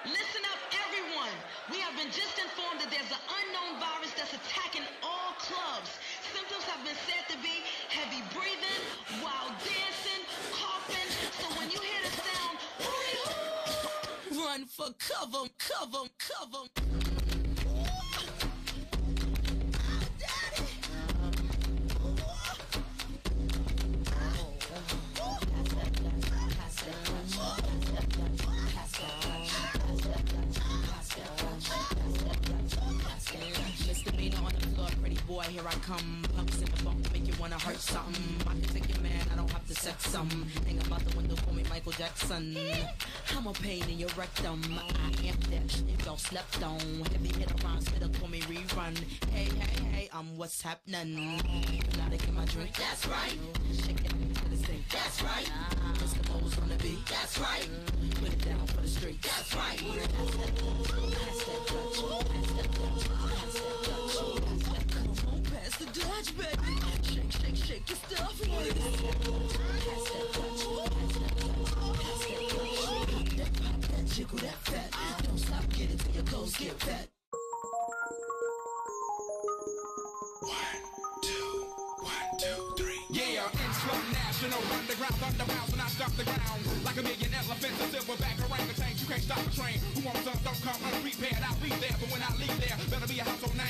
Listen up, everyone. We have been just informed that there's an unknown virus that's attacking all clubs. Symptoms have been said to be heavy breathing, wild dancing, coughing. So when you hear the sound, hooty-hoo, run for cover, cover, cover. Misdemeanor on the floor, pretty boy, here I come. Pumps in the bump, make you wanna hurt something. I can take your man, I don't have to sex some. Hang him out the window, call me Michael Jackson. I'm a pain in your rectum. I am that shit y'all slept on. Heavy hit around, spitter, call me rerun. Hey, hey, hey, I'm what's happening. Now they get my drink, that's right. Shake it to the sink, that's right. Eskimos on the beat, that's right. Put it down for the street, that's right. Pass that Dutch, pass that Dutch, pass that Dutch. Come on, pass the Dutch, baby. Shake, shake, shake your stuff, baby. Pass that Dutch, pass that Dutch, pass that Dutch. That pop, that jiggle, that fat. Don't stop, get it till your clothes get fat. 1, 2, 3. Yeah, international underground thunderbounds when I stop the ground. Like a million elephants, a silverback orangutans. You can't stop a train. Who wants some? Don't come unprepared. I'll be there, but when I leave there, better be a household